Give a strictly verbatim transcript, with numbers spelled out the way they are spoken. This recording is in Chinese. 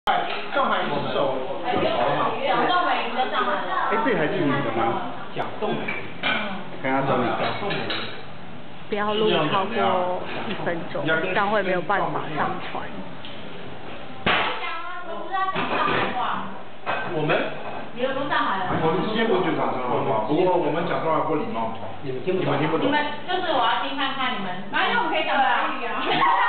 上海一手就好了嘛。 蒋仲美就上海了。 哎，这台是你的吗？蒋仲美。看他找你蒋仲美。 不要录超过一分钟，这样会没有办法上传。 我知道讲上海话。 我们。 你们不上海人。 我们西部就讲上海话，不过我们讲上海不礼貌。你们听不懂。你们听不懂。 你们就是我要听看看你们，哪有我们可以讲台语啊？